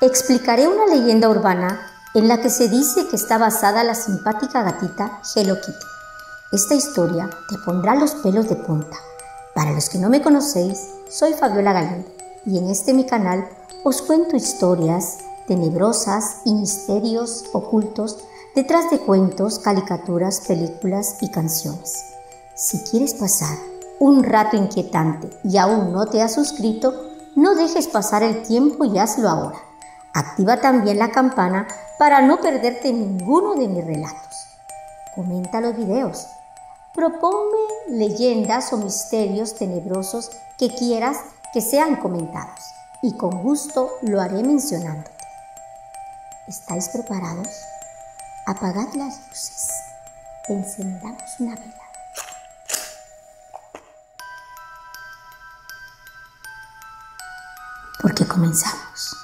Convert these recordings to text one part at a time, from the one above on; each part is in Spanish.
explicaré una leyenda urbana en la que se dice que está basada la simpática gatita Hello Kitty. Esta historia te pondrá los pelos de punta. Para los que no me conocéis, soy Fabiola Galindo y en este mi canal os cuento historias tenebrosas y misterios ocultos detrás de cuentos, caricaturas, películas y canciones. Si quieres pasar un rato inquietante y aún no te has suscrito, no dejes pasar el tiempo y hazlo ahora. Activa también la campana para no perderte ninguno de mis relatos. Comenta los videos. Proponme leyendas o misterios tenebrosos que quieras que sean comentados y con gusto lo haré mencionándote. ¿Estáis preparados? Apagad las luces. Encendamos una vela. Porque comenzamos.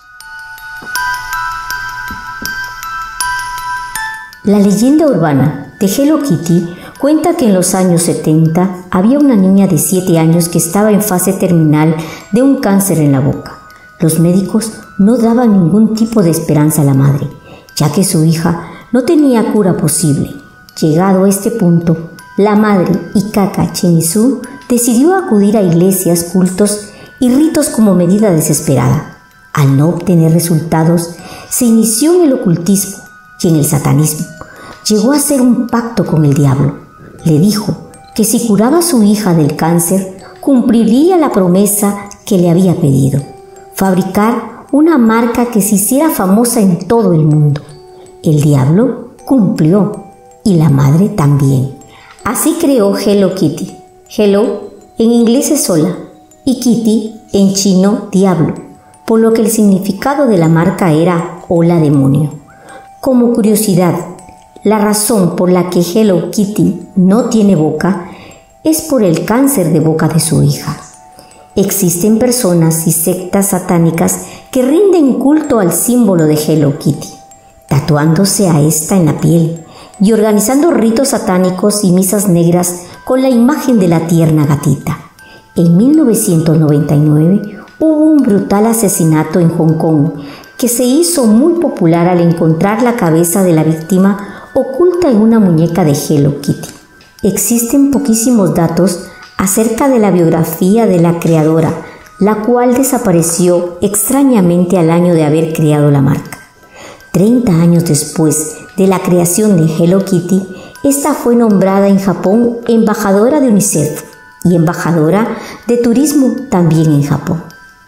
La leyenda urbana de Hello Kitty cuenta que en los años 70 había una niña de 7 años que estaba en fase terminal de un cáncer en la boca. Los médicos no daban ningún tipo de esperanza a la madre, ya que su hija no tenía cura posible. Llegado a este punto, la madre Ikaka Shimizu decidió acudir a iglesias, cultos y ritos como medida desesperada. Al no obtener resultados, se inició en el ocultismo y en el satanismo. Llegó a hacer un pacto con el diablo. Le dijo que si curaba a su hija del cáncer, cumpliría la promesa que le había pedido: fabricar una marca que se hiciera famosa en todo el mundo. El diablo cumplió y la madre también. Así creó Hello Kitty. Hello en inglés es hola y Kitty en chino diablo, por lo que el significado de la marca era hola demonio. Como curiosidad, la razón por la que Hello Kitty no tiene boca es por el cáncer de boca de su hija. Existen personas y sectas satánicas que rinden culto al símbolo de Hello Kitty, tatuándose a esta en la piel y organizando ritos satánicos y misas negras con la imagen de la tierna gatita. En 1999 hubo un brutal asesinato en Hong Kong que se hizo muy popular al encontrar la cabeza de la víctima oculta en una muñeca de Hello Kitty. Existen poquísimos datos acerca de la biografía de la creadora, la cual desapareció extrañamente al año de haber creado la marca. 30 años después de la creación de Hello Kitty, esta fue nombrada en Japón embajadora de UNICEF y embajadora de turismo también en Japón.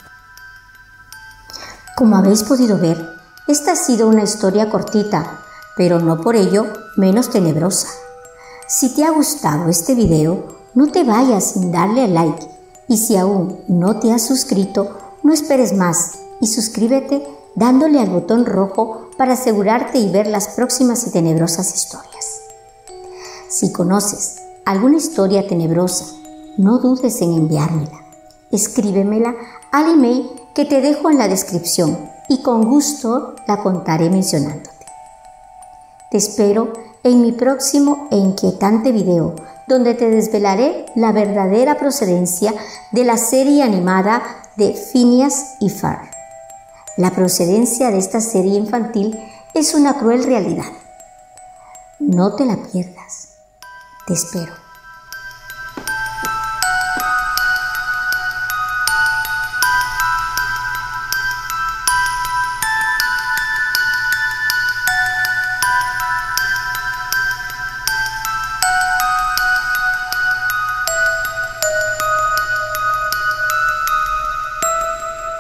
Como habéis podido ver, esta ha sido una historia cortita, pero no por ello menos tenebrosa. Si te ha gustado este video, no te vayas sin darle al like, y si aún no te has suscrito, no esperes más y suscríbete dándole al botón rojo para asegurarte y ver las próximas y tenebrosas historias. Si conoces alguna historia tenebrosa, no dudes en enviármela. Escríbemela al email que te dejo en la descripción y con gusto la contaré mencionándote. Te espero en mi próximo e inquietante video, donde te desvelaré la verdadera procedencia de la serie animada de Phineas y Ferb. La procedencia de esta serie infantil es una cruel realidad. No te la pierdas. Te espero.